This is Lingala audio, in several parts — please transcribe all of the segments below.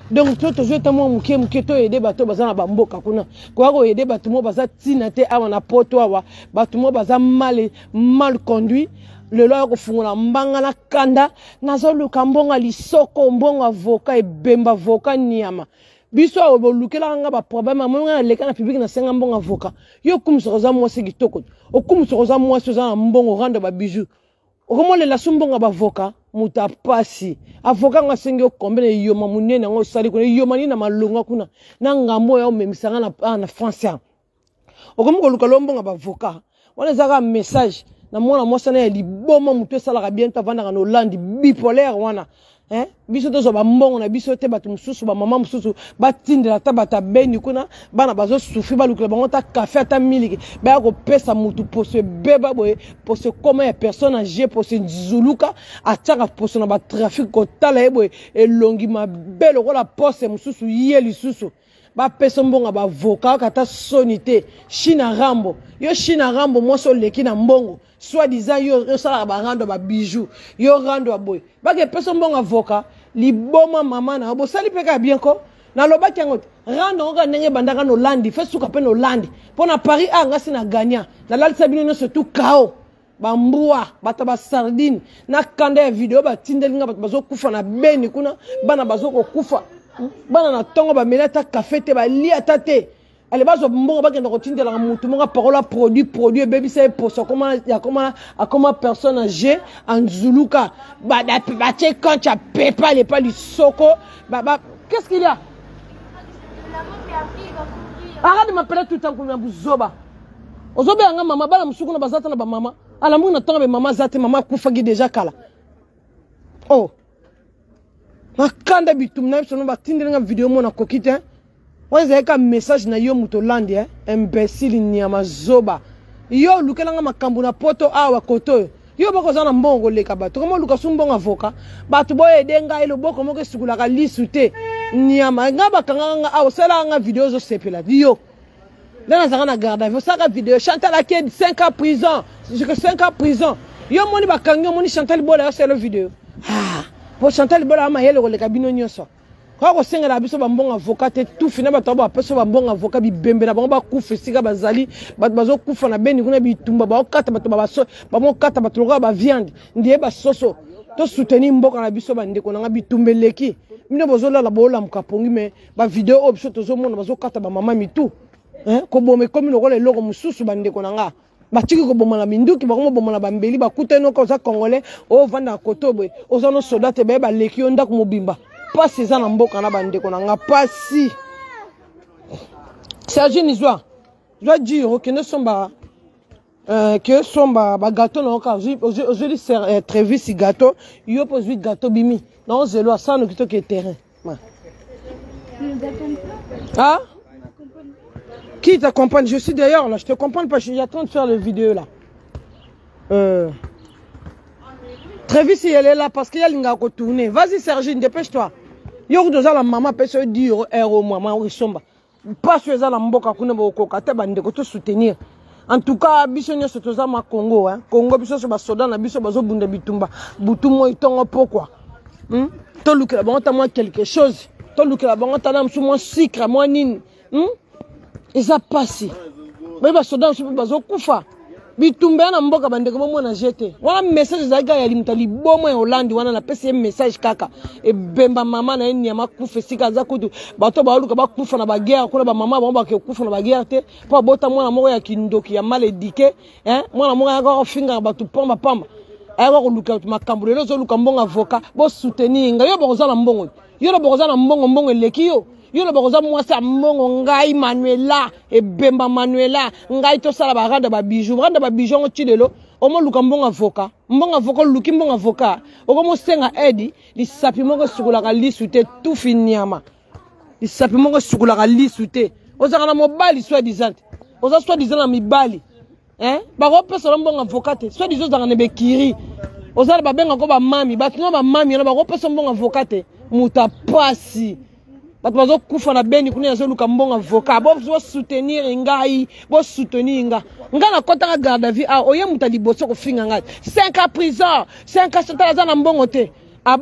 Donc toi toujours tamo muke to aider bato bazana bamboka kuna kwa ko aider bato mo baza tinate awa na poto awa bato mo baza mal conduit le loi ko fungula mbanga na kanda nazo luka mbonga lisoko mbonga avocat e bemba avocat niama biso o lukela nga ba problème mbonga leka na public na senga mbonga avocat yo kumso za mwasi kitoko o kumso za mwasi za mbongo rando ba bijou Comment les lassons bon avocat, muta pasi. Avocat nga sengi o kombele yoma munene ngo sali kuna yoma ni na malunga kuna. Na ngambo ya omemisanga na français. Okomo ko lukalombo nga avocat. Wana zaka message na mwana mwasa na liboma mutu sala ka bien tavanda ka no land bipolaire wana. Biso to so ba mbongo na biso te batu mususu ba mama mususu batindela ta bata beni kuna bana bazo souffrir ba lukela bango ta café ta miliki ba ko pesa mutu pour se beba boye pour se comment ya personne âgée pour se zuluka ataka pour na ba trafic ko tala boye elongi ma belle ko la poste mususu yeli susu ba pesa mbongo ba avocat kata sonité China Rambo yo China Rambo mo so leki na mbongo soit disant yo sala ba rando ba bijoux yo rando boy ba ke pesa mbongo avocat liboma mama na bo sali peka bien ko na loba kyango rando nga ndenge bandaka no landi fe suka pe no landi pona Paris anga sina gagnant na lalisa bino no surtout kao bambua bata ba sardine na kanda ya video ba tindelinga bato bazo kufa na beni kuna bana bazo ko kufa bana na tongo ba melata café te ba lia tate ale bazo mbongo ba kenda ko tindela mutu monga parola produit baby c'est pour ça comment il y a comment personne âgée en zuluka ba che quand tu payes pas les pas du soko qu'est-ce qu'il y a arrête de m'appeler tout le temps comme buzoba ozobe anga mama bala musuku na bazata na ba mama ala mungu na tonga be mama zate mama kufagi déjà kala oh makanda bitum na biso no batindela video mo na kokite Wanze ka message na yo mutolandi imbécile nyama zoba yo lukelanga makambu na poto awa koto yo boko za na mbongo leka bato komo luka sumbonga avoka bato boye denga ilo boko moko sukula ka lisute nyama ngaba kanga awa sala nga video zo sepela yo dana zaka na garde à vue saka video Chantal a 5 ans prison jusque 5 ans prison yo moni bakangi moni Chantal bola c'est le vidéo pour Chantal bola ma yele ko leka bino nyoso Quand on a besoin d'un avocat, tout finalement, on a besoin d'un avocat qui bembe na bango kufa sika bazali bazo kufa na beni kuna bitumba ba okata bato ba mo kata bato loka ba viande ndiye ba soso to soutenir mboka na biso ba ndeko na bitumbeleki mine bozola la bola mkapongi me ba video option to zo mona bazo kata ba mama mitu ko bome komi lokola eloko mususu ba ndeko na nga batiki ko bomala minduki ba ko bomala ba mbeli ba kuteno ko za congolais o vanda kotobe o za no soda te ba leki onda ko mobimba pas ces ans en boka na bande qu'on a pas si Serge Nizwa je dois dire que ne sont pas gâteau non aujourd'hui c'est très vite gâteau yo pose vite gâteau bimi non c'est là ça nous qui est terrain ah qui t'accompagne je suis d'ailleurs là je te comprends pas je suis en train de faire la vidéo là très vite elle est là parce qu'il y a l'inga ko tourner vas-y Serge dépêche-toi yo doza la maman peut se dire euro maman ou somba pas sur la mboka kuna boko kata bande ko to soutenir en tout cas biso nyo sotoza ma Congo Congo biso so ba soda na biso bazo bunda bitumba butumo itongo pourquoi to lukela bango ta moi quelque chose to lukela bango ta na msu moi sucre moi nini et ça passe mais ba soda so bazo kufa bitumba na mboka bande ko mo na jeter wana message za ga ya limtali bomo ya Hollande wana na pesa message kaka e bemba mama na eni ya makufa sika za kudu bato ba luka ba kufa na baguerre kuna ba mama ba ke kufa na baguerre te po bota mwana moko ya kindoki ya mal éduqué mwana moko ya ko finga bato pamba aya ko luka makambu lelo zo luka mbongo avocat bo soutenir nga yo ba kozala mbongo yo ba kozala mbongo leki yo yo le boza mwasa mbongo ngai Manuela e bemba Manuela ngai to sala ba randa ba bijou ngo chilelo o mo luka mbongo avocat luki mbongo avocat o ko mo senga edi li sapi moko sukula ka lisute tout finiama li sapi moko sukula ka lisute o zaka na mobali soit disant o za soit disant na mibali ba ko pesa mbongo avocat te soit disant zaka ne be kiri o za ba benga ko ba mami ba tino ba mami na ba ko pesa mbongo avocat te muta pasi bato bazo kufa na beni kuna yazo luka mbongo avocat bo soutenir ngai bo soutenir nga na kota ka garde à vue oye muta liboso ko finga ngai 5 ans prison 5 ans tala za na mbongo te ah bon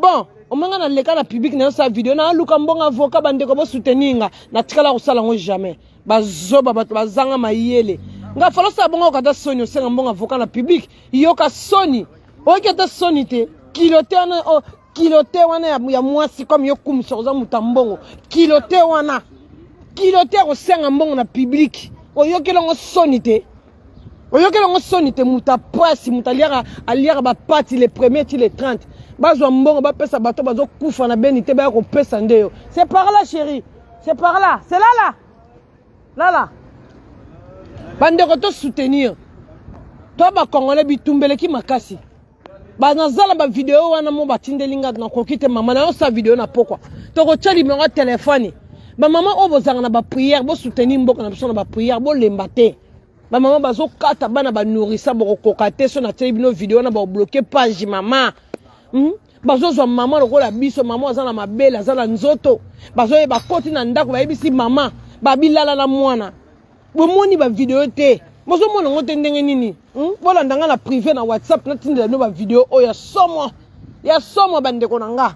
omanga na leka na public na sa vidéo na luka mbongo avocat bande ko bo soutenir na tikala ko sala ngo jamais bazoba bato bazanga mayele nga falo sa bongo kata soni osenga mbongo avocat na public yoka soni okata soni te kilote wana ya mwasi comme yo kumisa oza mutambongo kilote wana kilote osenga mbongo na public oyokela ngo soni te muta presse muta aliaka ba parti les premiers ti les 30 bazwa mbongo ba pesa bato bazo kufa na benité ba ko pesa ndeyo c'est par là chérie c'est par là c'est là bande ko to soutenir to ba congolais bitumbele ki makasi ba nazala ba vidéo wana mo batindelinga na kokite mama na sa vidéo na pokwa to ko tshali numéro téléphone ba mama o bozanga na ba prière bo soutenir mboko na biso na ba prière bo lembate ba mama bazo kata bana ba nourrissa bo kokate so na tshali bino vidéo na ba bloquer page mama bazo zo mama lokola biso mama azana mabela azana nzoto bazo ye bakoti na ndako ba yebisi mama babilala na mwana bomoni ba vidéo te bozo mona ngote ndenge nini bola ndanga na privé na WhatsApp na tindela no ba vidéo o ya somo bande ko nanga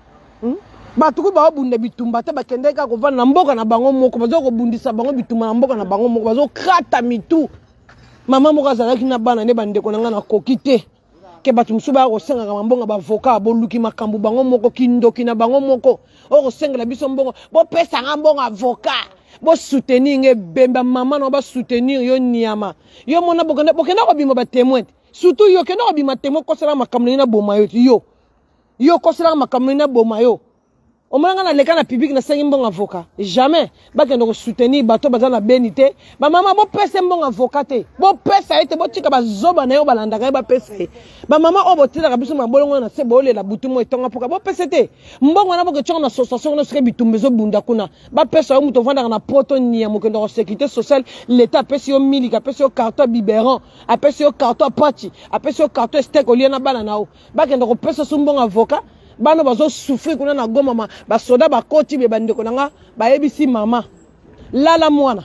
batuku ba obunda bitumba te bakende ka ko vana na mboka na bango moko bazo ko bundisa bango bitumba na mboka na bango moko bazo krata mitu mama moko azalaki na bana ne bande ko nanga na kokite ke batu musuba ko senga ka mbonga ba avocat bo luki makambu bango moko kindoki na bango moko o ko senga la biso mbongo bo pesa nga mbongo avocat bo soutenir nge bemba mama no ba soutenir yo niama yo mona bokenda ko bima ba témoin surtout yo kenda ko bima témoin ko sala makambu na boma yo ko sala makambu na boma yo o manga na leka na public na sengi mbongo avocat jamais ba kenda ko soutenir bato bazana benité ba mama bo pesa mbongo avocat te bo pesa ete bo tika ba zoba na yo balanda ka ba pesa ba mama o botila ka biso mabolongo na se bo lela butu mo etonga poka bo pesa te mbongo na bo ke tshona association na sike bitumbezo bunda kuna ba pesa yo muto vanda na poto ni ya mokendo ko sécurité sociale l'état pesa yo milika pesa yo carton biberon a pesa yo carton pachi a pesa yo carton steak o liena bana na o ba kenda ko pesa so mbongo avocat bano bazo souffrir kuna na goma mama ba soda ba koti be bande ko nanga ba yebisi mama lala mwana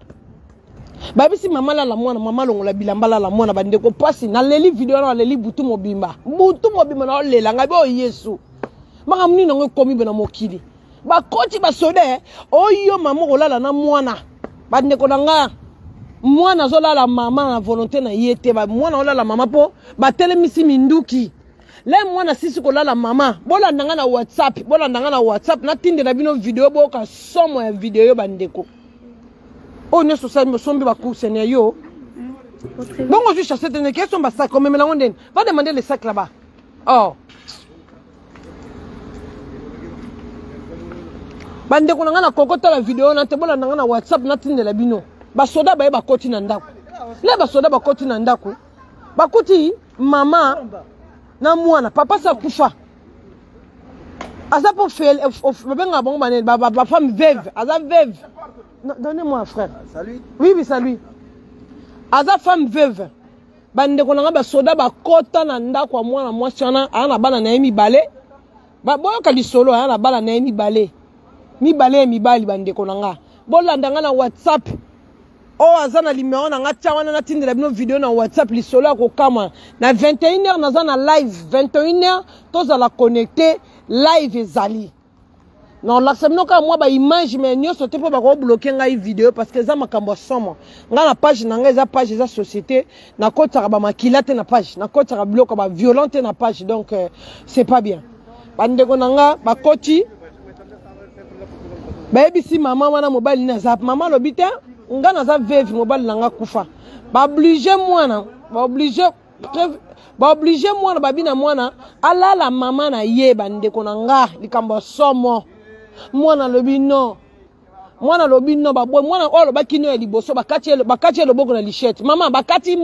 ba yebisi mama lala mwana mama longola bilamba lala mwana bande ko pasi na leli video na leli butu mobimba na lela nga bo Yesu maka mni ngo komi be na mokili ba koti ba soda oyo mama ko lala na mwana bande ko nanga mwana zo lala mama na volonté na yete ba mwana o lala mama po ba telemisi minduki le mwana sisi ko lala mama bola ndanga na WhatsApp na tinde na bino video boka somo ya video yo bandeko o ne so sa sombi ba kusene yo bongo je chasse tene question ba sac comme melango ndene va demander les sacs là-bas bandeko nanga na kokota la video na te bola ndanga na WhatsApp na tinde la bino ba soda ba koti na ndako le ba soda ba koti na ndako ba koti mama na mwana papa sa kufa aza pour faire benga bon ba femme veuve aza veuve donnez-moi frère salut oui salut aza femme veuve bande ko nga ba soda ba kota na ndako mwana mwasi ana ana bana na yemi balé ba boyo ka lisolo ana bana na yemi balé mibali bande ko nga bolanda nga na WhatsApp o azana numéro na ngatia wana na tindela bino video na WhatsApp lisolo ko kama na 21h na zana live 21h toza la connecter live ezali non la semino ka moi ba image mais nyoso te po ba ko bloquer ngai video parce que za makambo somo nga na page na ngai za page za société na kota ba makilate na page na kota ba bloquer ba violente na page donc c'est pas bien bande ko nanga ba koti ba ebisi mama wana mobile na zap mama lobita ngana za veuve mobile nanga kufa ba obligé mwana babina mwana alala mama na ye bande ko nanga likambo somo mwana lobi no babwe mwana olo bakino ya liboso bakati loboko na lichette mama bakati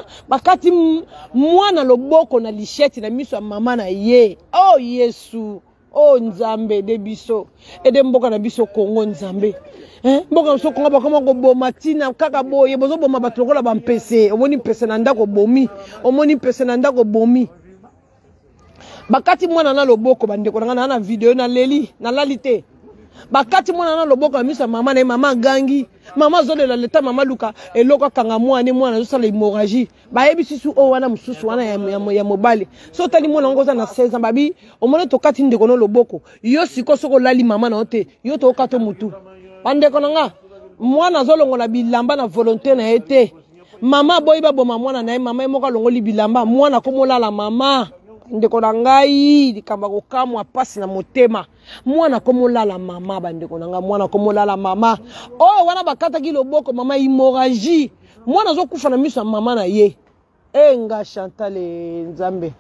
mwana loboko na lichette na miso ya mama na ye oh Yesu oh nzambe de biso ede mboka na biso Kongo nzambe mboka na biso Kongo bakoma ko boma tina kaka boye bozo boma bato lokola ba mpese omoni mpese na ndako bomi bakati mwana na loboko bande ko na video na leli na lalite bakati mwana na loboko misa mama na mama gangi mama zole la leta mama luka eloko kanga mwana mwana zo sala hémorragie ba yebisi su o wana mususu wana ya mobali so tali mwana ngoza na 16 ans babi omone to kati ndeko no loboko yo siko soko lali mama na ote yo to kato mutu bandeko nanga mwana zolongo na bilamba na volonté na ete mama boy ba boma mwana na mama emoka longoli bilamba mwana komola la mama ndeko na ngai likamba kokamwa pasi na motema mwana komola la mama bandeko na nga mwana komola la mama oh wana bakata ki loboko mama hémorragie mwana zo kufa na miso mama na ye enga Chantal Nzambe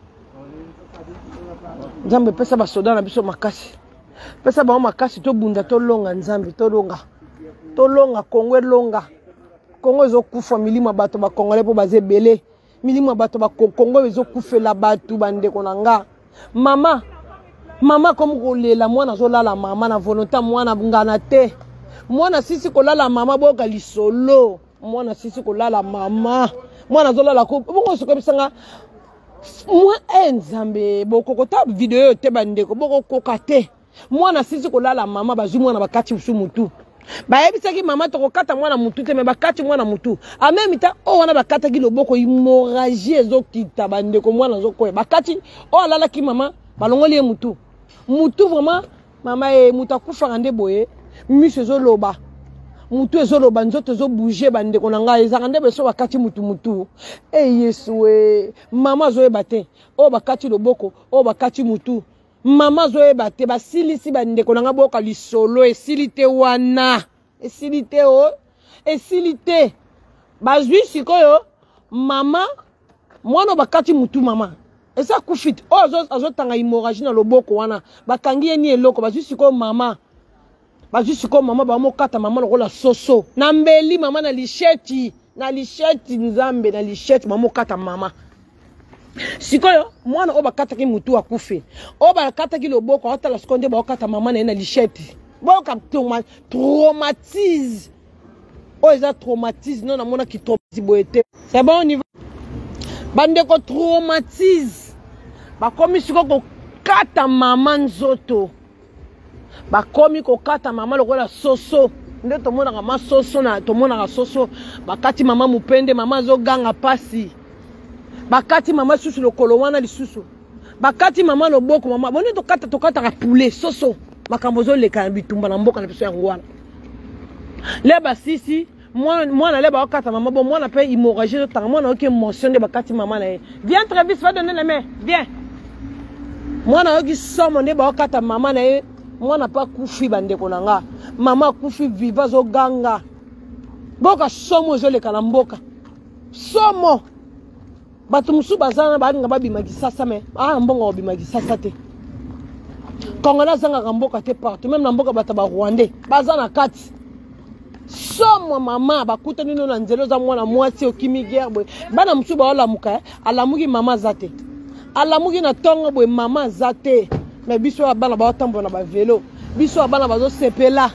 Nzambe pesa ba soda na biso makasi pesa ba makasi to bunda to longa Nzambe to longa Kongo longa Kongo zo kufa milima bato ba Congolais po bazebele milima bato ba Kongo zo kufela bato bandeko na nga mama comme kolela mwana zo lala mama na volonté mwana ngana te mwana sisi kolala mama boka lisolo mwana sisi kolala mama mwana zo lala ko bongo soko bisanga moi Nzambe bokokota video te bandeko boko kokate mwana sisi kolala mama bazwi mwana bakati busu mutu bayebisaki mama to kokata mwana mutu te me bakati mwana mutu a même temps o wana bakata ki loboko hémorragie ezokita bandeko mwana zokoye bakati o alala ki mama balongoli mutu vraiment mama mutu akufa nde boye miso ezoloba mutu ezoloba nzoto ezobouger bandeko na ngai ezaka nde beso bakati mutu yesu mama zoyeba te o bakati loboko o bakati mutu mama zoyeba te basilisi bandeko na nga boka lisolo esilite wana esilite esilite bazwi sikoyo mama mwana bakati mutu mama esa kufit azotanga hémorragie na loboko wana bakangi eni eloko bazwi sikoyo mama bamokata mama lokola soso na mbeli mama na lisheti Nzambe na lisheti bamokata mama sikoyo mwana o bakataki mutu akufe o bakataki loboko atala sekonde bakata mama na lisheti boka traumatise o eza traumatise non na mona ki traumatise boete c'est bon niveau bande ko traumatise bakomi siko ko kata mama nzoto bakomi ko kata mama lokola soso nde to mona ma soso na to mona soso bakati mama mupende mama zo ganga pasi bakati mama susu lokolo wana lisusu bakati mama loboko mama boni to kata ka poulet soso makambo zo leka bitumba na mboka na biso ya ngwana leba sisi mwana leba okata mama bon mwana pe hémorragie to mwana oke mention de bakati mama na viens très vite va donner les mains viens mwana oki somo nde ba okata mama na mwana pa kufi bandeko na nga mama kufi viva zo ganga boka somo zo leka na mboka somo bato musu bazana balinga babimaki sasa me mbongo babimaki sasa te Kongola zanga mboka te partout même na mboka bata ba Rwandais bazana kati somo mama bakuta nino na nzelo za mwana mwasi okimi guerre boy bana musu ba ola muka alamuki mama zate alamuki na tongo boy mama zate mais biso bana ba otambo na ba vélo biso bana bazo sepela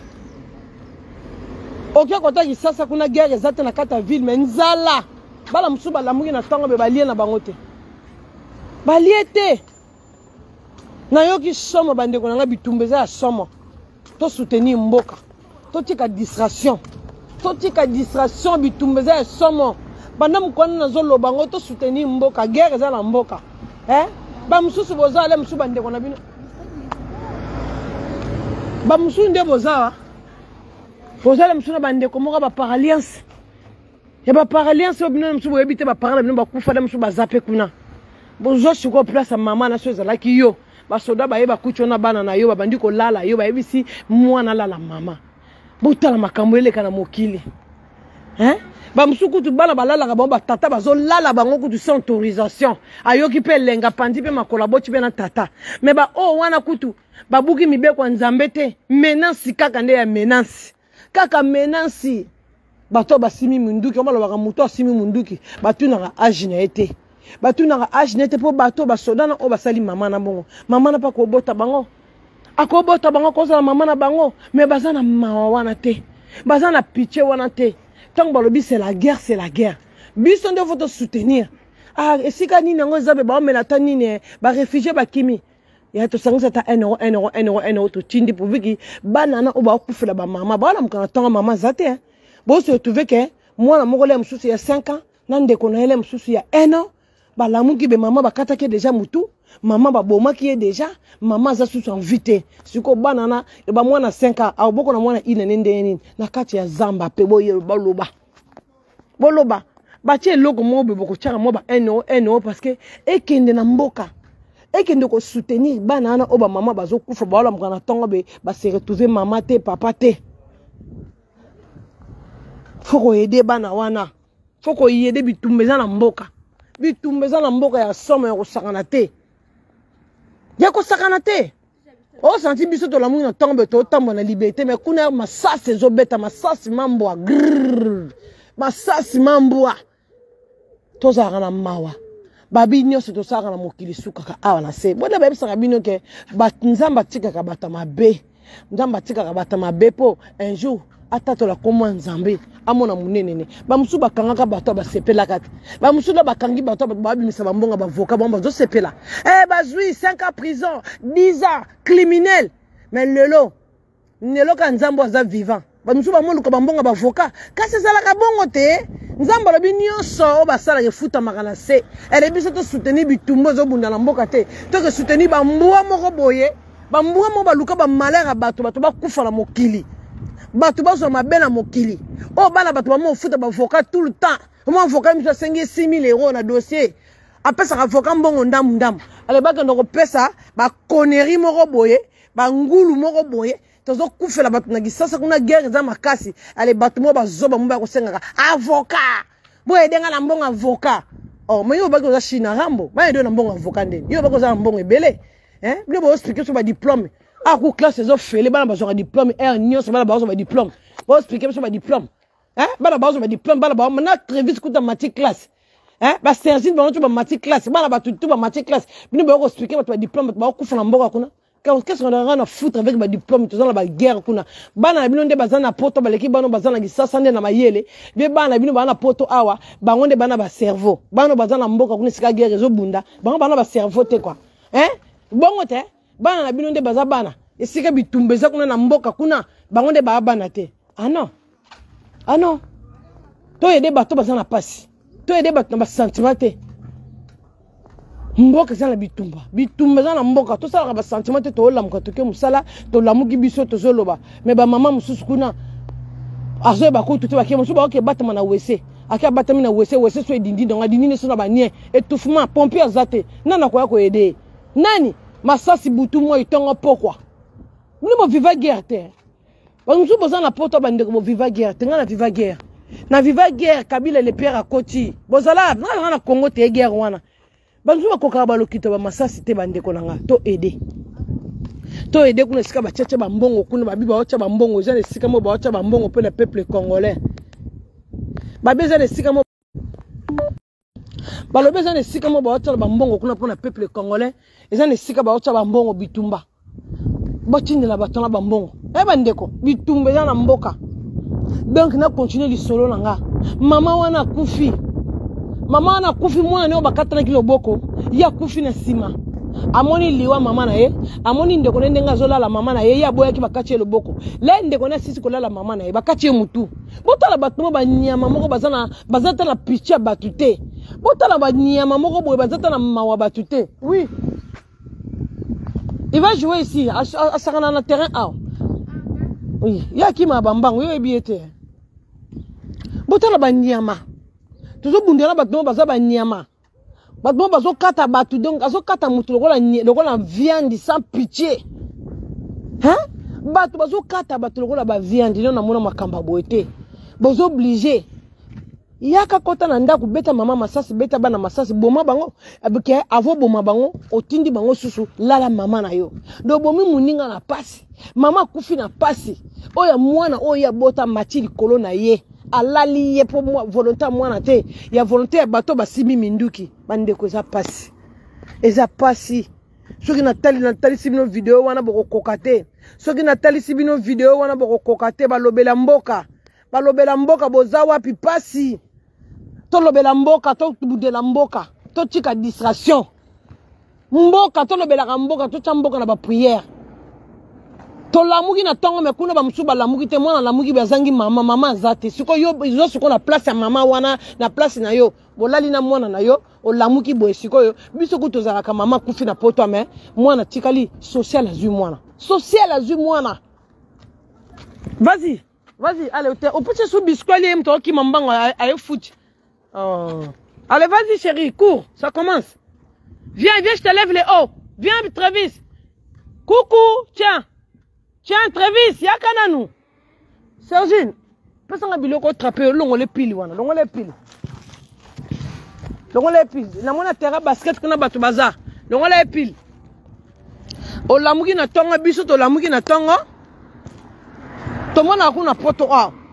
okia kota ki sasa kuna guerre zate na kata ville mais nzala bala musuba la mugi na tongo be balie na bango te balie te na yoki somo bandeko na nga bitumbeza ya somo to soutenir mboka to tika distraction bitumbeza ya somo banda mukwana na zolo bango to soutenir mboka guerre za na mboka ba mususu boza ale musuba ndeko na bino ba musu nde boza boza ale musu na bandeko moka ba par alliance ya ba par alliance obino musu boyebite ba par bino ba kufa da musu ba zape kuna bozo siko place mama na so za ki yo ba soda ba yeba kuchona bana na yo ba bandiko lala yo ba yebisi mwana lala mama botala makambo eleka na mokili ba musuku tu bana balala ka ba tata bazo lala bango kutu sans autorisation ayoki pe lenga pandi pe makola boti pe na tata me ba wana kutu babuki mibeko nzambe te menace kaka nde ya menace kaka menace bato basimi munduki on balobaka muto asimi munduki batunaka age na ete batunaka age na ete po bato basoda na o basali mama na bongo mama na pa ko bota bango akobota bango kozala mama na bango mais bazana mawa wana te bazana pitié wana te tant balobi c'est la guerre biso nde faut soutenir esika nini ngo zabe ba omela ta nini ba réfugié ba kimi ya to sangisa ta 1 euro to tindi pour que banana o ba kufela ba mama ba na mkana tonga mama zate bo se trouver que moi na moko le msusu ya 5 ans na ndeko na ele msusu ya 1 an ba lamu ki be mama ba kata ke déjà mutu mama ba boma ki est déjà mama za susu invité siko banana e ba mwana 5 ans a boko na mwana ine nende nini na kati ya zamba pe boye baloba boloba ba tie loko mo be boko tchaka mo ba 1 euro parce que ekende na mboka ekende ko soutenir banana o ba mama bazo kufa ba wala mkana tonga be ba se retrouver mama te papa te faut aider bana wana faut aider bitumbeza na mboka ya somme ya kosakana te ya kosakana te o senti biso to lamu na tombe to tambo na liberté mais kuna masasi ezobeta masasi mambo grrr masasi mambo to zakana mawa babi nyonso to sakana mokili sukaka awa na se bona babi saka bino ke nzamba tikaka bata mabe nzamba tikaka bata mabe po un jour atato la komo nzambe amona munene ba musu bakangaka bato ba sepela kati ba musu la bakangi bato ba bimisa bambonga ba avocat ba zo sepela bazui 5 ans prison 10 ans criminel mais lelo ka nzambo aza vivant ba musu ba moluka bambonga ba avocat kasi sala ka bongo te nzambo la binyoso o ba sala ke futa makana se ele biso to soutenir bitumbo zo bunda na mboka te to ke soutenir ba mbuwa moko boye ba mbuwa mo ba luka ba malheur bato ba kufa na mokili bato baso mabena mokili o bana bato ba mo futa ba avocat tout le temps mo avocat mi 6 000 euros na dossier apesa avocat mbongo ndam ale ba ke ndoko pesa ba connerie moko boye ba ngulu moko boye tozo kufela bato na gisasa kuna guerre za makasi ale bato mo bazoba mo ba ko sengaka avocat boye denga na mbongo avocat oh mais yo ba ko za china rambo ba ndo na mbongo avocat ndeni yo ba ko za mbongo ebele bino ba expliquer sur ba diplôme a ko classe zo fele bana ba zo diplôme nyonso bana ba zo ba diplôme ba expliquer sur ba diplôme bana ba zo ba diplôme bana ba na très vite kuta matric classe ba sergine ba no ba matric classe bana ba tout ba matric classe bino ba ko expliquer ba diplôme ba ko funa mboka kuna qu'est-ce qu'on a rien à foutre avec ba diplôme tout ça la guerre kuna bana bino nde bazana poto baleki bano bazana gisasa nde na mayele be bana bino bana poto awa bango nde bana ba cerveau bano bazana mboka kuna sika guerre zo bunda bango bana ba cerveau te quoi bongo te bana na bino nde baza bana esika bitumbeza kuna na mboka kuna bango nde ba bana te ah non to yede bato bazana pasi to yede bato na ba sentiment te mboka zana bitumba zana mboka to sala ba sentiment te to lamuka to ke musala to lamuki biso to zoloba mais ba mama mususu kuna azo ba ko tutu ba ke mususu ba ke batama na wese aka batama na wese so edindi donga dindi so na ba nie étouffement pompier azate nana ko aider nani masasi butu mo itonga pokwa nous mo viva guerre te ba mususu bozana poto ba ndeko mo viva guerre te ngana viva guerre na viva guerre Kabila le père à Koti bozala na Congo te guerre wana banzu bakoka balokito ba masasi te bandeko nanga to aider kuna sika ba tchatcha ba mbongo kuna ba biba otcha ba mbongo za le sika mo ba otcha ba mbongo pour le peuple congolais ba beza le sika mo ba lo beza le sika mo ba otcha ba mbongo kuna pour le peuple congolais eza le sika ba otcha ba mbongo bitumba botindela batona ba mbongo bandeko bitumba za na mboka donc na continuer li solo nanga mama wana kufi mwana ne bakatana kilo boko ya kufi na sima amoni liwa mama na ye amoni ndeko ndenga zolala mama na ye ya boya ki bakache lo boko le ndeko na sisi kolala mama na ye bakache mutu botala batuma banyama moko bazata na picha batute botala banyama moko boye bazata na mawa batute oui il va jouer ici à sakana na terrain A oui ya ki mabambango yo ebiete botala banyama toujours bundela bato baza ba nyama bato bazo kata batu donc azo kata mutu lokola viande sans pitié bato bazo kata bato lokola ba viande na mona makamba boete bozo obligé yaka kota na ndako beta mama masasi beta bana masasi boma bango abike avo boma bango otindi bango susu lala mama na yo do bomi muninga na pasi mama kufi na pasi oya mwana oya bota matili kolo na ye alali ye po volonté mwana te ya volonté ya bato basimi minduki bandeko eza pasi soki natali sibino video wana boko kokate soki natali sibino video wana boko kokate balobela mboka boza wapi pasi to lobela mboka to budela mboka to tika distraction mboka to lobelaka mboka to tya mboka na ba prière to lamuki na tongo me kuna ba musu ba lamuki te mwana lamuki bazangi mama azate siko yo izo siko na place ya mama wana na place na yo bolali na mwana na yo o lamuki boye siko yo biso kutozalaka mama kufi na poto me mwana tikali social azui mwana vas-y allez au petit sous biscuit ali mto ki mambango aye foot allez vas-y chérie cours ça commence viens je te lève les hauts viens Travis coucou tiens Travis yakana nous Sergine pesanga biloko attraper longo le pile wana longo le pile na mona terrain basket kuna bato baza longo le pile o lamuki na tonga biso to lamuki na tonga to mona kuna poto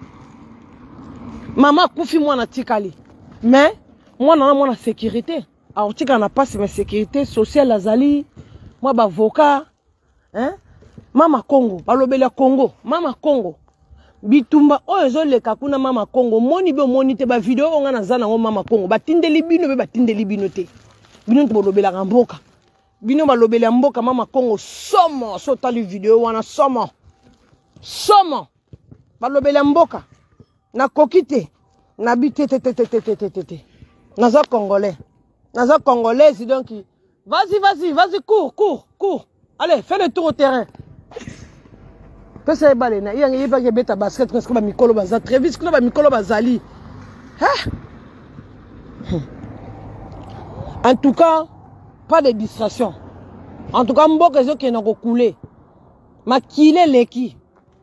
mama kufi mwana tikali mais mwana sécurité alors tika na passe mais sécurité sociale azali moi ba avocat hein mama Congo balobela Congo mama Congo bitumba oyo ezoleka kuna mama Congo moni te ba video onga na zana ngo mama Congo batindeli bino te bino to bolobela mboka bino balobela mboka mama Congo somo so tali video wana somo balobela mboka na kokite na bite te naza congolais donc vas-y cours allez fais le tour au terrain pesa ebale na yangi yeba ke beta basket parce que ba mikolo baza très vite kuna ba mikolo bazali en tout cas pas de distraction en tout cas mboka ezo ke na ko couler makile leki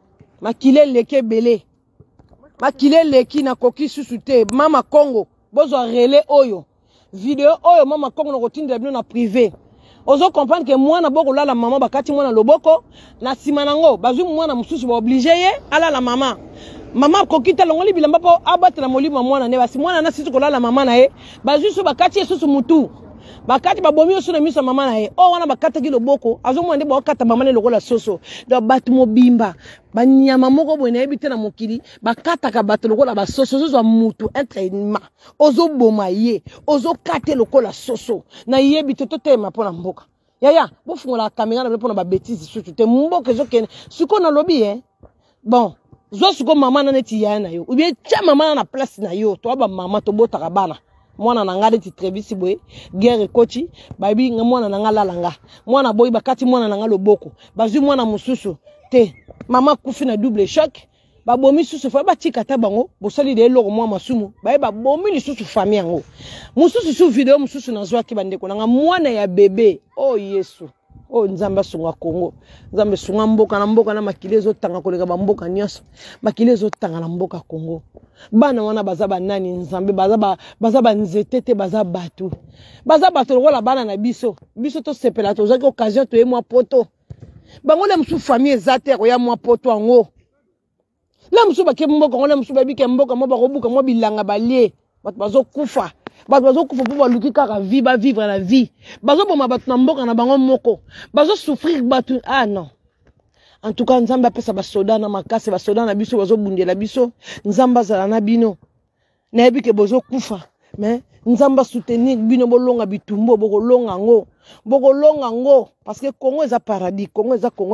belé makile leki na koki susu te mama Congo bozo relais oyo video oyo mama Congo na kotinda bino na privé ozo comprendre que moi na boko la maman bakati mwana loboko na simanango bazu mwana mususu ba obligé ye ala la mama kokita longoli bilamba po abata na molimo mwana ne basi mwana na situ ko la mama na ye bazu so bakati susu mutu bakati babomi oso na miso mama na ye o wana bakata ki loboko azo mwande ba okata mama ne lokola soso do batu mobimba banyama moko bone ebite na mokili bakata ka batu lokola ba soso zo mutu entraînement ozo boma ye ozo kate lokola soso na ye bite to tema pona mboka yaya bo fungola kamera na pona ba bêtise surtout te mboka zo kene siko na lobi bon zo siko mama na neti ya na yo ou bien tia mama na place na yo to ba mama to botaka bana mwana na ngade ti Travis boy guerre kochi babi mwana na ngala langa mwana boy bakati mwana na ngalo boko bazu mwana mususu te mama kufi na double choc babomi susu fa batika ta bango bosali de loko mwa masumu babomi lisusu famille yango mususu su video mususu na zwa ki bandeko na mwana ya bebe oh Yesu oh nzamba sunga Congo nzambe sunga mboka na makilezo tanga koleka ba mboka nyonso makilezo tanga na mboka Congo bana wana bazaba nani nzambe bazaba nzete te bazaba batu lokola bana na biso to sepela to zaki occasion to mwa poto bango le musu famille ezate ko ya mwa poto ango la musu bake mboka ngole musu babike mboka mo bakobuka mo bilanga balie batu bazokufa po baluki kaka vie ba vivre la vie bazoboma batu na mboka na bango moko souffrir batu non. En tout cas nzamba pesa ba soda na makase ba soda na biso bazobundela biso nzamba zala na bino na ebike bozo kufa mais nzamba soutenir bino bolonga bitumbo bokolonga ngo parce que Congo eza paradis Congo eza Congo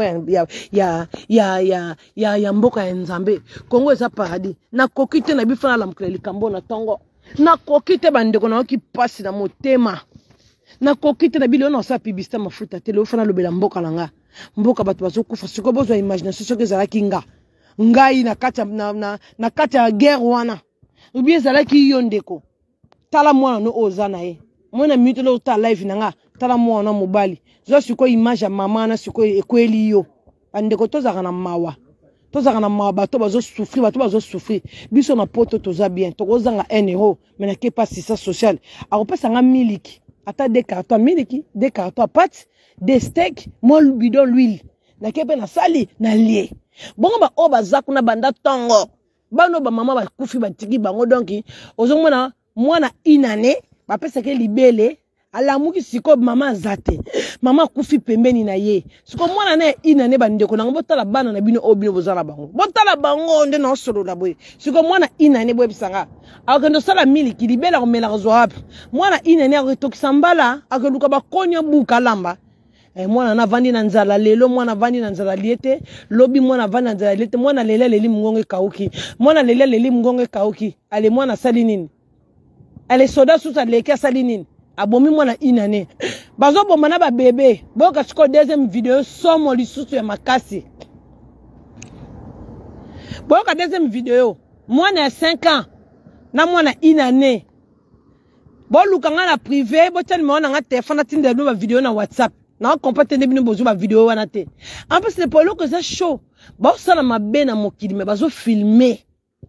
ya mboka ya nzambe Congo eza paradis na kokite na bifana la mukele likambo na tongo na kokite bandeko na oki pasi na motema na kokite na bilo na sa publicité mafuta tele ofana lobela mboka langa mboka batu bazokufa siko bozo imagination soki ezalaki ngai na kati ya guerre wana ubie ezalaki yo ndeko tala mwana no oza na ye mwana minute lo ta live nanga tala mwana mobali zo siko image ya mama na siko ekweli yo bandeko tozaka na mawa bato bazo souffrir biso na poto toza bien tokozanga 1 euro mais na ke pas ça social akopesa nga miliki ata des cartons pâtes des steaks mol bidon l'huile na kepe na sali na lie bongo ba o bazaku na banda tongo bano ba mama ba kufi batiki bango donc ozomona mwana inane ba pesa ke libele alamuki siko mama zate mama kufi pembeni na ye siko mwana na inane bandeko na botala bana na bino obino bozala bango botala bango nde na solo la boy siko mwana inane boy bisanga akendo sala miliki libela ko mela zo hapi mwana inane akotokisa mbala akeluka bakonya buka lamba mwana na vandi na nzala lelo mwana vandi na nzala liete lobi mwana vandi na nzala liete mwana lele leli mngonge kauki mwana lele leli mngonge kauki ale mwana sali nini ale soda susa leke sali nini abomi mwana inane bazo bomba na ba bébé boka siko deuxième vidéo somo lisusu ya makasi boka deuxième vidéo mwana ya 5 ans na mwana inane boluka nga na privé botani mwana nga téléphone tinde no ba vidéo na WhatsApp na compate ne bino bozo ba vidéo wana te en plus c'est pour que ça chaud ba sala mabe na mokili mais bazo filmer.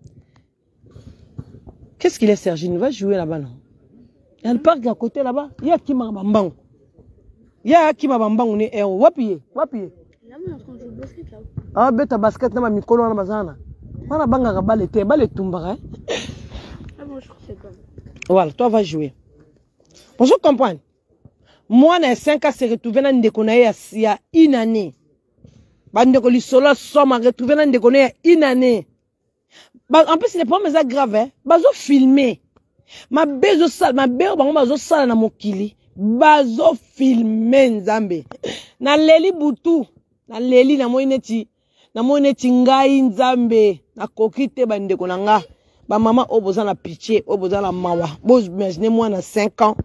Qu'est-ce qu'il est Sergine va jouer là-bas non? Il y a le parc à côté là-bas. Il y a qui m'a bambang. Il y a qui m'a bambang ni héros. Wapiye, wapiye. Là on est en train de jouer au basket là. Ah beta basket na ma mikolo na bazana. Wana banga ka balle te, balle tumbara. Ah bon, je crois que c'est comme. Voilà, toi va jouer. Bonjour comprendre. Moi na 5 ans se retrouver na ndeko na ya une année. Bandeko li solo soma retrouver na ndeko na ya une année. En plus les problèmes sont graves hein. Bazo filmer. Ma bezo sal, ma bezo bango bazo sala na mokili. Bazo filmer nzambe. Na leli butu, na leli na moineti ngai nzambe na kokite bandeko na nga. Ba mama oboza na pitié, oboza na mawa. Boz imagine moi na 5 ans.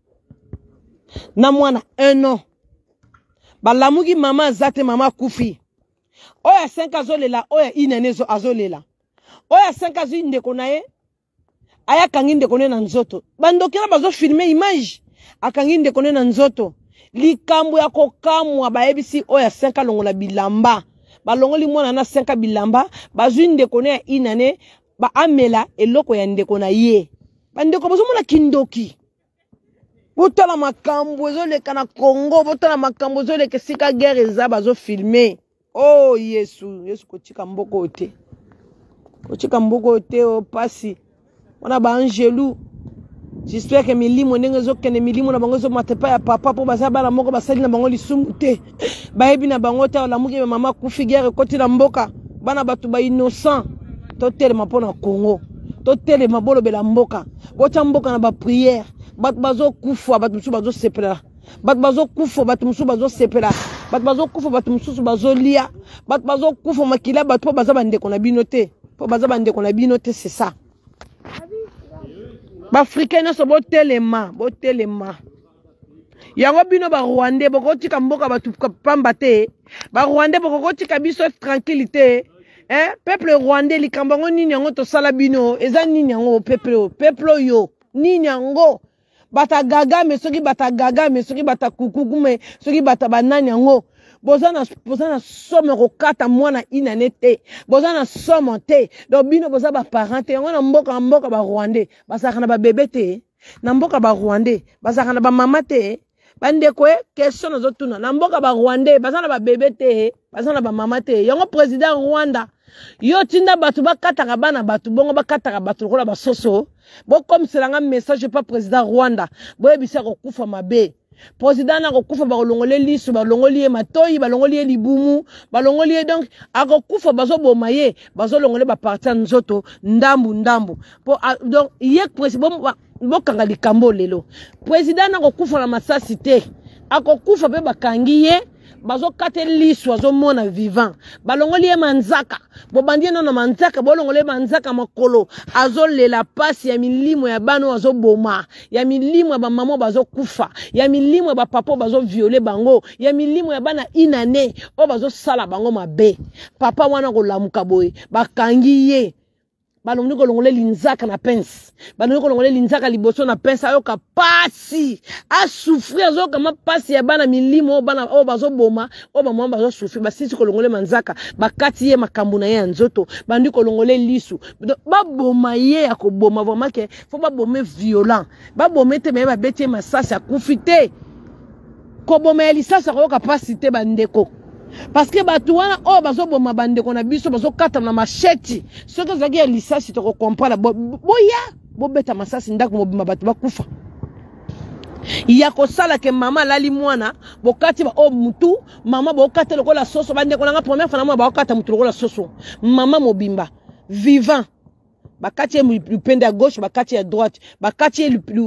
Na moi na 1 an. Ba lamuki mama zate mama kufi. Oya 5 azolela, oya inanezo azolela. Oya 5 azu ndeko na ye. Aya kangi ndeko na nzoto. Bandokela bazo filmer image. Akangi ndeko na nzoto. Likambo ya kokamwa baebisi oya 5 longola bilamba. Balongoli mwana na 5 bilamba. Bazu ndeko na inane. Ba amela eloko ya ndeko na ye. Bandeko bazo mona kindoki. Botala makambo ezoleka na Congo. Botala makambo ezoleka sika guerre eza bazo filmer. Oh Yesu. Yesu kotika mboko te. Kotika mboko te o pasi. Wana ba angelou. J'espère que milimo ndenge zokene milimo na bango zo matepa ya papa po baza bana moko basali na bango lisumu te. Bayebi na bango ta la muki mama kufi guerre koti na mboka. Bana batu ba innocent. To telema pona Congo. To telema bolo bela mboka. Bota mboka na ba prière. Bat bazo kufa bat musu bazo sepela. Bat bazo kufa bat musu bazo sepela. Bat bazo kufa bat musu bazo lia. Bat bazo kufa makila bat po baza bande kona binote. Po baza bande kona binote c'est ça. Ba africain na so botelema. Yango bino ba Rwandais boko tika mboka batu pamba te. Ba Rwandais boko tika biso tranquillité. Hein? Peuple rwandais likambango nini yango to sala bino. Eza nini yango peuple yo. Nini yango. Bata gaga me soki bata gaga me soki bata kukuku me soki bata banani yango. Bozana somme rokata mwana inane te. Bozana somme te. Donc bino boza ba parent te. Yango na mboka ba Rwandais. Basaka na ba bébé te. Na mboka ba Rwandais. Basaka na ba mama te. Bandeko question nazotuna. Na mboka ba Rwandais. Basana ba bébé te. Basana ba mama te. Yango président Rwanda. Yo tinda batu bakataka bana batu bongo bakataka batu lokola basoso. Bo comme c'est un message pas président Rwanda. Boye bisa ko kufa mabe. Président na ko kufa ba longole lisu ba longoli matoyi ba longoli libumu ba longoli donc ako kufa bazo bomaye bazo longole ba partir nzoto ndambu po donc yek président bokanga likambo lelo. Président na ko kufa na masasi te. Ako kufa be bakangi ye bazo kate lisu azo mona vivant balongoli manzaka bo bandie na manzaka bolongole manzaka makolo azo lela pasi ya milimo ya bano azo boma ya milimo ya ba mama bazo kufa ya milimo ya ba papa bazo violer bango ya milimo ya bana inane o bazo sala bango mabe papa wana ko lamuka boy bakangi ye balongoli ko longole linzaka na pense balongoli ko longole linzaka liboso na pense ayoka pasi a souffrir azoka ma pasi ya bana milimo bana o bazo boma o ba mama bazo souffrir basisi ko longole manzaka bakati ye makambu na ye ya nzoto bandi ko longole lisu ba boma ye ya ko boma vraiment que faut ba bomé violent ba bomé te me ba beti masasi akufite ko boma ya lisasa ko pasi te bandeko. Parce que batouana oh bazo boma bande qu'on a biso bazo kata na machete ce que zaki ya lisasi to comprendre boya bo beta masasi ndako mo bima batu bakufa Yako sala ke mama lali mwana bokati ba o mutu mama bokate lokola soso bande ko nga première fois na bokata mutu lokola soso mama mobimba vivant bakati lupende à gauche bakati à droite bakati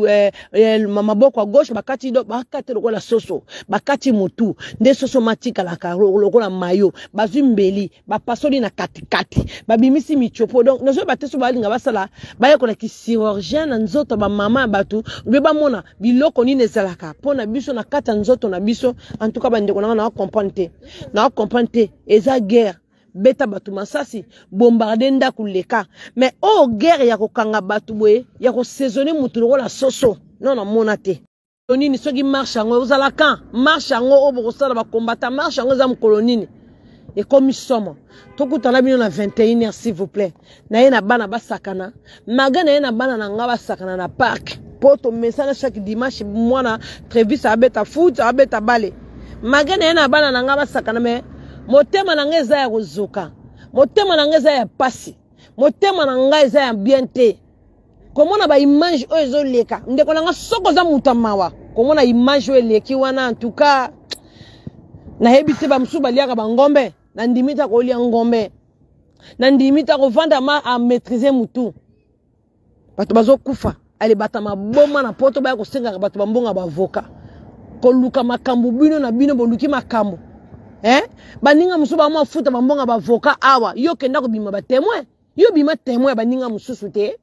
maboko à gauche bakati do bakati lokola soso bakati mutu nde soso matika la karo lokola mayo bazumbeli bapasoli na katikati babimisi michopo donc nazo bateso balinga basala baye ko na chirurgien na nzoto ba mama batu beba mona biloko ni nezalaka pona biso na kata nzoto na biso en tout cas bande ko na comprendre eza guerre beta batu masasi bombarder ndaku leka mais oh guerre ya kokanga batu boye ya ko saisonner mutu lokola soso non na monate nini soki marche ngo ozala kan marche ngo obo sala ba combattant marche ngo za mkolonini et comme somo tokutana bino na 21h s'il vous plaît na yena bana basakana magana yena bana na nga basakana na parc poto mesana chaque dimanche mwana Trevis abeta foot abeta bale magana yena bana na nga basakana mais motema na ngeza ya kuzuka motema na ngeza ya pasi motema na ngeza ya biente komona ba image ozo leka ndeko na nga soko za mutamawa komona image o leki wana en tout cas na hebite ba msuba liaka ba ngombe na ndimita ko lia ngombe na ndimita ko vanda ma a maîtriser mutu bato bazo kufa ale batama boma na poto ba ko senga bato bambonga ba avocat ko luka makambu bino na bino boluki makambu baninga musuba ma futa bambonga ba avocat awa yo kenda ko bima ba témoin yo bima témoin baninga mususu te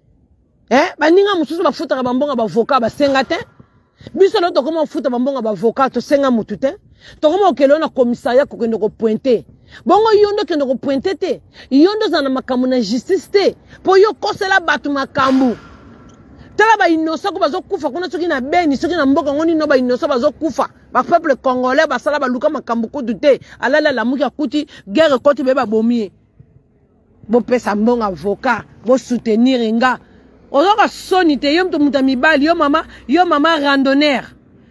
baninga mususu ba futa bambonga ba avocat ba senga te biso lo to koma futa bambonga ba avocat to senga mutu te to koma okelo na commissariat ko kende ko pointer bongo yondo kende ko pointer te yondo za na makambu na justice te po yo kosela batu makambu tala ba innocent ko bazo kufa kuna soki na beni soki na mboka ngoni no ba innocent bazo kufa ba peuple congolais ba sala ba luka makambu ko dute alala la muki akuti guerre koti be ba bomie bo pesa mbonga avocat bo soutenir nga ozoka sonite yo mto mutami bali yo mama randonneur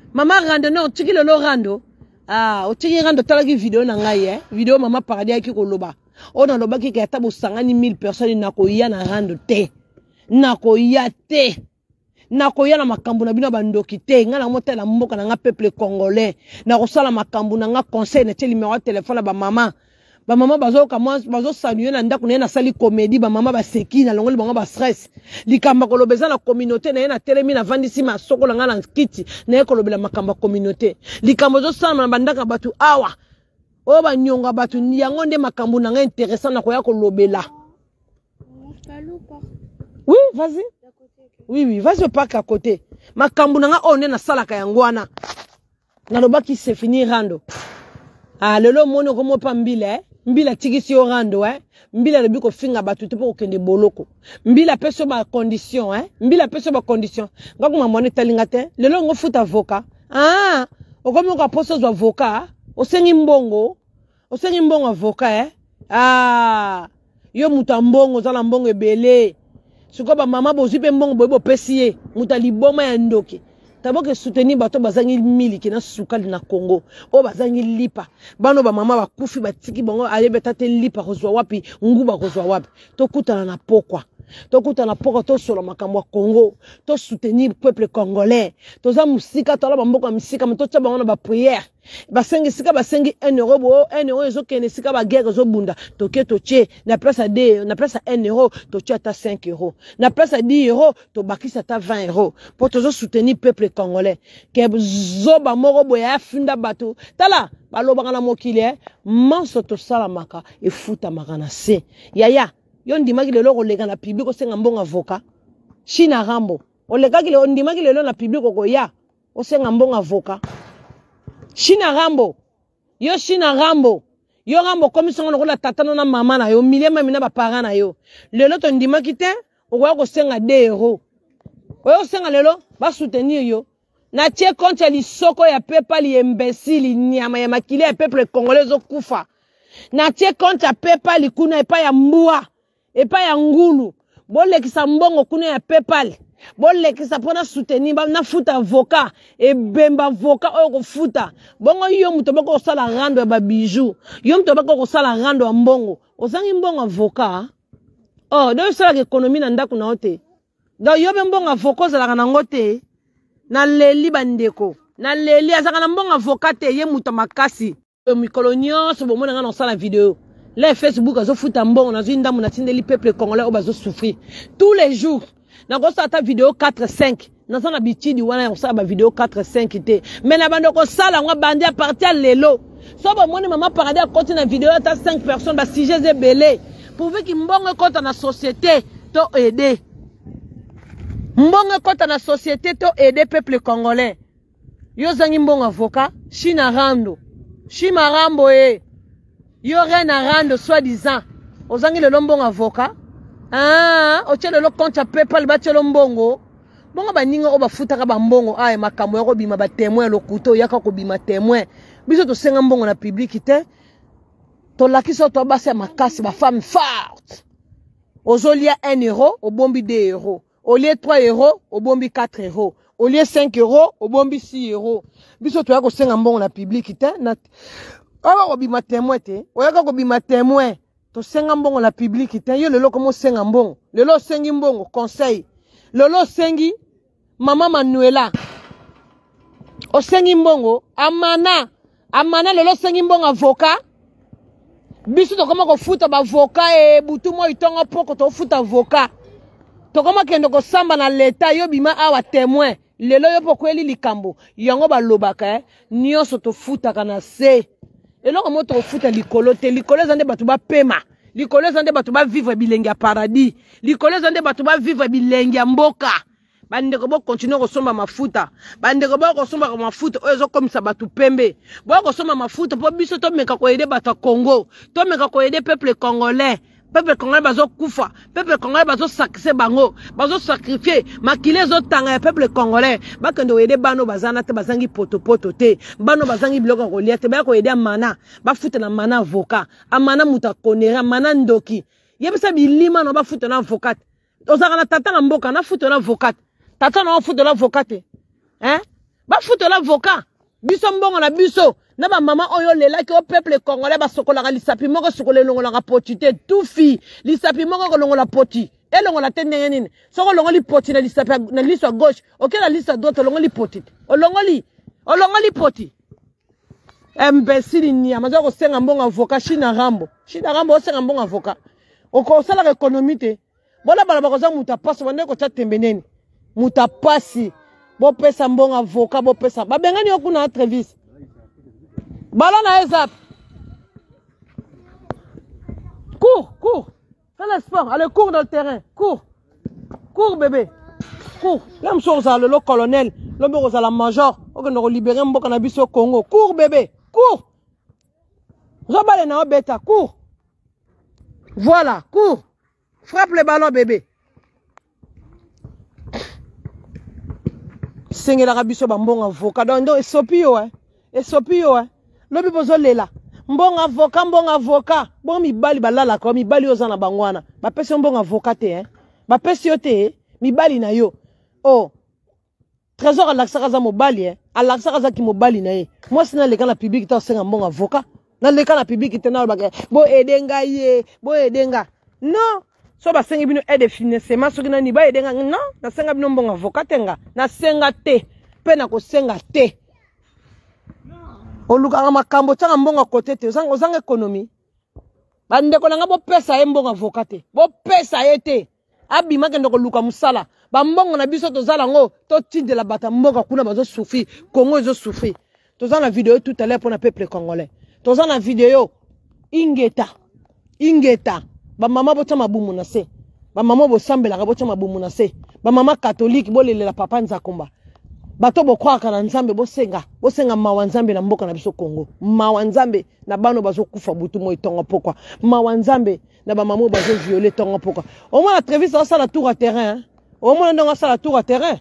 tiki lelo rando otiki rando tala ki video na ngai video mama paradis ki ko loba ona loba ki ka tabo sangani 1000 personnes na ko ya na rando te na ko ya te na koya na makambu na bino bandoki te nga na motela mboka na nga peuple congolais na kosala makambu na nga conseil na numéro de téléphone ba mama bazo saluer na ndako na sali comédie ba mama ba seki na longoli bango ba stress likamba kolobeza na communauté na na telemi na vandisi masoko na nga na kiti na kolobela makamba communauté likambo zo sama na bandaka batu awa o ba nyonga batu yango nde makambu na nga intéressant na koya kolobela. Oui, vas-y. Oui, vas-y au parc à côté. Ma kambunanga on est na salaka yangwana. Na lobaki c'est fini rando. Lelo mono komo pa mbila mbila tigisi o rando mbila le biko finga batu te po kende boloko. Mbila peso ba condition mbila peso ba condition. Ngako mamone talinga te. Lelo ngo futa avocat. Okomo ko poso zo avocat, osengi mbongo avocat yo mutambongo zala mbongo ebele. Suko ba mama bozi pe mbongo bobo pesiye mutali boma ya ndoki taboke soutenir bato bazangi miliki na sukali na Congo o bazangi lipa bano ba mama bakufi batiki bongo alebeta te lipa kozwa wapi nguba kozwa wapi to kutana na pokwa to solo makambo ya Congo to soutenir peuple congolais to za musika to la bamboka musika to tsa bango na ba prière basengi sika basengi 1 euro bo 1 euro ezo kene sika ba guerre zo bunda to ke to che na place à 1 euro to che ata 5 euros na place à 10 euros to bakisa ata 20 euros pour to soutenir peuple congolais ke zo ba moko boya funda bato tala baloba na mokili manso to sala maka e futa makana se yaya yo ndimaki lelo ko lega na public ko senga mbonga avocat China rambo o lega ki lelo ndimaki lelo na public ko ya o senga mbonga avocat China rambo yo rambo commission ko la tatana na mama na yo milema mina ba parents na yo lelo to ndimaki te o ko senga 2 euros o senga lelo ba soutenir yo na tie compte li soko ya PayPal li imbécile nyama ya makile ya peuple congolais zo kufa na tie compte ya PayPal kuna epa ya mbua epa ya ngulu bolekisa mbongo kuna ya PayPal bolekisa pona soutenir na futa avocat e bemba avocat oyo ko futa bongo yo muto bako sala rando ya ba bijou yo muto bako sala rando ya mbongo ozangi mbongo avocat do sala économie na ndako na ote do yo be mbongo avocat sala na ngote na leli bandeko na leli azaka na mbongo avocat te ye muta makasi mikolo nyonso bomona nga na osala vidéo le Facebook azofuta mbongo nazwi ndambo natindeli peuple congolais oyo bazosouffrir tous les jours nakosala ta vidéo 4-5 naza na bitidi wana ya kosala bavidéo 4-5 te mais na bando kosala yango bandi a partir ya lelo so bomoni mama paradis akoti na vidéo ata 5 personnes basujets ebele pourvu ki mbongo ekota na société to aider mbongo ekota na société to aider peuple congolais yo zangi mbongo avocat China Rando Shima Rambo yo Rena Rando soi-disant ozangi lelo mbongo avocat otie lelo compte ya PayPal batie lo mbongo bongo baninga o bafutaka bambongo ay makambo ya kobima ba témoin lokuto yaka kobima témoin biso to senga mbongo na public te to lakisa to basa makasi ba femme forte ozolia 1 euro obombi 2 euros au lieu 3 euros obombi 4 euros au lieu 5 euros obombi 6 euros biso to yako senga mbongo na public te na awa kobima témoin te oyaka kobima témoin to senga mbongo na public te yo lelo komo senga mbongo lelo sengi mbongo conseil lelo sengi mama Manuela osengi mbongo amana lelo sengi mbongo avocat biso to koma ko futa ba avocat butu mo itonga poko to futa avocat to koma kendo ko samba na leta yo bima awa témoin lelo yo poko eli likambo yango ba lobaka nyonso to futa kana se eloko moto futa likolo te likolo zande batu ba pema likolo zande batu ba vivre bilenge ya paradis likolo zande batu ba vivre bilenge ya mboka bandeko bo continuer ko somba mafuta bandeko bo ko somba mafuta oyo zo komisa batu pembe bo ko somba mafuta po biso to meka ko aider batu Congo to meka ko aider peuple congolais bazo kufa peuple congolais bazo sacrifier bango bazo sacrifier makile zo tanga ya peuple congolais bakendo aider bano bazana te bazangi poto te bano bazangi biloko ko lia te ba ko aider mana ba futa na mana avocat amana muta konera mana ndoki yebisa bilima no ba futa na avocat ozaka na tata na mboka na futa na avocat tata na futa na avocat ba futa na avocat biso mbongo na biso na ba mama oyo lela ki o peuple congolais ba sokola lisapi moko sokola longola ka poti te tout fi lisapi moko ko longola poti e longola tende nini soko longola poti na lisapi na liso gauche ok na liso droite longola poti o longoli poti imbécile ni amazo ko senga mbongo avocat China Rambo o senga mbongo avocat o ko sala économie te bona bala bakoza muta passe bande ko ttembe neni muta passe bo pesa mbongo avocat bo pesa ba bengani okuna entreviste ballon à Ezap. Cours. Fais le sport. Allez, cours dans le terrain. Cours bébé. Cours. Même chose à le colonel. L'homme à la major. On a libéré un bon cannabis au Congo. Cours bébé. Cours. J'abale na bêta. Cours. Voilà. Cours. Frappe le ballon bébé. Seigneur l'Arabie so bambon avocat. Donc esopio lobi bozo lela mbongo avocat bon mibali balala ko mibali ozana bangwana ba pesi mbongo avocat te ba pesi yo te mibali na yo trésor alaksaka za mobali alaksaka za ki mobali na ye moi sina leka na public ta senga mbongo avocat na leka na public te na ba bo edenga non so ba sengi bino aide financement so kina ni ba edenga non na senga bino mbongo avocat tenga na senga te pe na ko senga te oluka makambo tanga mbongo côté te ozanga économie bandeko nanga bo pesa ye mbongo avocat te bo pesa ye te abima kende ko luka musala ba mbongo na biso tozala ngo to tindela bata mboka kuna bazo souffrir Congo ezo souffrir tozana vidéo tout à l'heure pour na peuple congolais tozana vidéo ingeta ba mama bo tama bumu na se ba mama bo sambela ka bo tama bumu na se ba mama catholique bo lelela papa Nzakomba bato bo kwa kana nzambe bo senga mawa nzambe na mboka na biso Congo mawa nzambe na bano bazo kufa butu mo itonga pokwa mawa nzambe na ba mamo bazo violer tonga pokwa au moins la entreviste ça la tour à terrain au moins ndonga ça la tour à terrain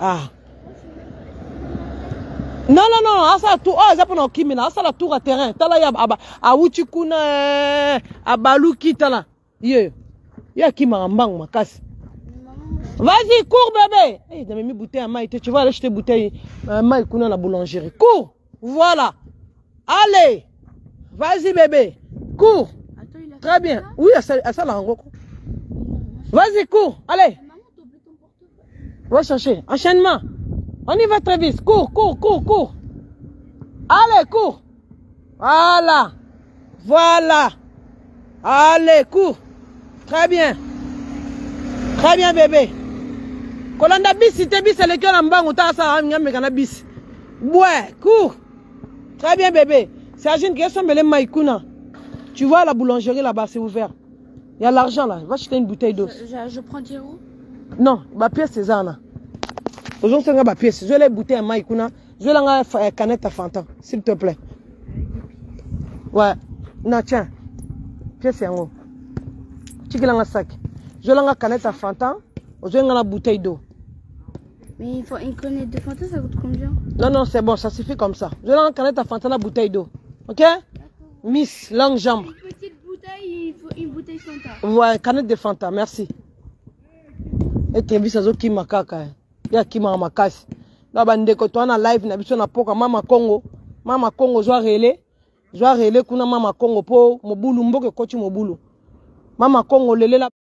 non ça tout ça pour kimina ça la tour à terrain tala ya awuchi kuna abaluki tala ya kimanga mbangu makasi. Vas-y, cours bébé. Hey, t'as mis bouteille à maille. Tu vas aller acheter bouteille à maille qu'on a à la boulangerie. Cours. Voilà. Allez. Vas-y bébé. Cours. Très bien. Oui, à ça la rencontre. Vas-y, cours. Allez. Va chercher. Enchaînement. On y va très vite. Cours, cours, cours, cours. Allez, cours. Voilà. Voilà. Allez, cours. Très bien. Très bien, bébé. Kolanda bis, si t'es bis, c'est le cœur en bas, ou t'as ça, on bis. Ouais, cours. Très bien, bébé. C'est Agine qui est les maïkouna. Tu vois la boulangerie là-bas, c'est ouvert. Il y a l'argent là. Va acheter une bouteille d'eau. Je prends 10 euros. Non, ma pièce c'est ça. Aujourd'hui, c'est ma pièce. Je vais les bouteilles à maïkouna. Je vais la canette à Fanta, s'il te plaît. Ouais. Non, tiens. Pièce c'est en haut. Tu veux un sac. Je vais la canette à Fanta. Je vais la bouteille d'eau. Mais il faut une canette de Fanta, ça coûte combien? Non, non, c'est bon, ça suffit comme ça. Je vais la canette à Fanta, la bouteille d'eau. Ok? Miss, longue jambe. Une petite bouteille, il faut une bouteille Fanta. Ouais, canette de Fanta, merci. Et tu as vu ça, qui m'a caca. Il y a qui m'a cassé. Là, bandeko, toi, on a live, na biso na poka, Mama Congo. Mama Congo, joie relais. Joie relais, kuna Mama Congo, po, mobulu, mboke, kochi mobulu. Mama Congo, lele la.